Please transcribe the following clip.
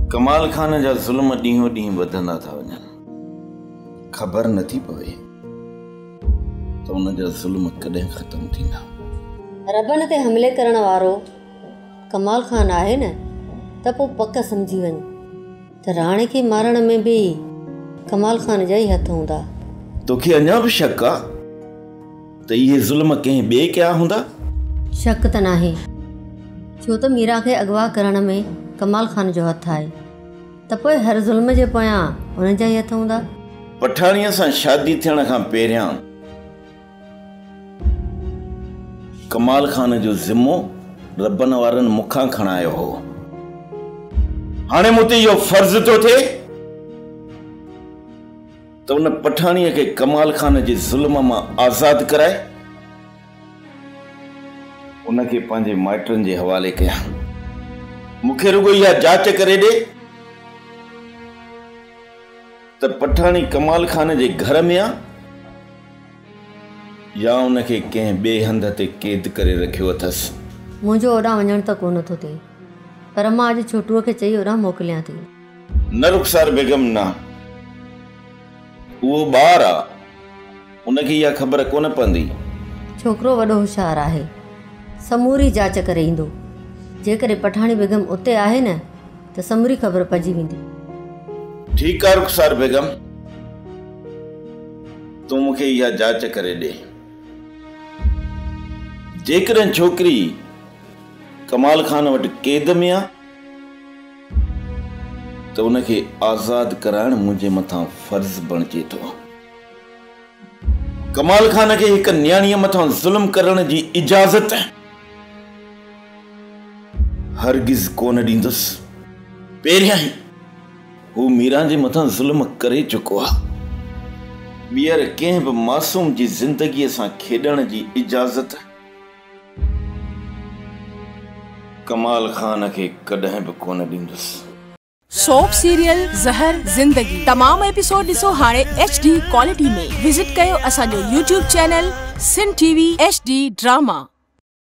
कमाल खान जा ज़ुल्म ॾींहों ॾींहुं वधंदा था वञनि। ख़बर नथी पवे त उन जा ज़ुल्म कॾहिं ख़त्म थींदा। रबन ते हमले करण वारो कमाल खान आहे न, त पोइ पक सम्झी वञ त राणे खे मारण में बि कमाल खान जा ई हथ हूंदा। तोखे अञा बि शक आहे त इहे ज़ुल्म कंहिं ॿिए कया हूंदा? शक त नाहे, छो त मीरा खे अगवा करण में कमाल खान जो हथ आहे, त पोइ हर ज़ुल्म जे पोयां हुन जा ई हथ हूंदा। पठाणीअ सां शादी थियण खां पहिरियां कमाल खान जो ज़िम्मो रबन वारनि मूंखां खणायो हो। हाणे मूं ते इहो फर्ज़ थो थिए त उन पठाणीअ खे कमाल खान जे ज़ुल्म मां आज़ाद कराए उनखे पंहिंजे माइटनि जे हवाले कयां। मूंखे रुगो इहा जांच करे ॾे त पठाणी कमाल खान जे घर में आहे या उनखे कंहिं ॿिए हंध ते क़ैद करे रखियो अथसि। मुंहिंजो ओॾां वञण त कोन थो थिए, पर मां अॼु छोटूअ खे चई ओॾां मोकिलियां थी। न रुखसार बेगम न, उहो ॿार आहे, उनखे इहा ख़बर कोन पवंदी। छोकिरो वॾो होशियारु आहे, समूरी जांच करे ईंदो। जेकॾहिं पठाणी बेगम उते आहे न त समूरी ख़बर पइजी वेंदी। ठीकु आहे रुखसार बेगम, तूं मूंखे इहा जांच करे ॾे। जेकॾहिं छोकिरी कमाल खान वटि क़ैद में आहे त उनखे आज़ाद कराइण मुंहिंजे मथां फर्ज़ बणिजे थो। कमाल खान खे हिकु न्याणीअ मथां ज़ुल्म करण जी इजाज़त हरगिज़ कोन ॾींदुसि। पहिरियां ई हू मीरा जे मथां ज़ुल्म करे चुको आहे। ॿीहर कंहिं बि मासूम जी ज़िंदगीअ सां खेॾण जी इजाज़त कमाल खान खे कॾहिं बि कोन ॾींदुसि। सोप सीरियल ज़हर ज़िंदगी तमाम एपिसोड ॾिसो हाणे HD क्वालिटी में। विजिट कयो असांजो YouTube चैनल सिन TV HD ड्रामा।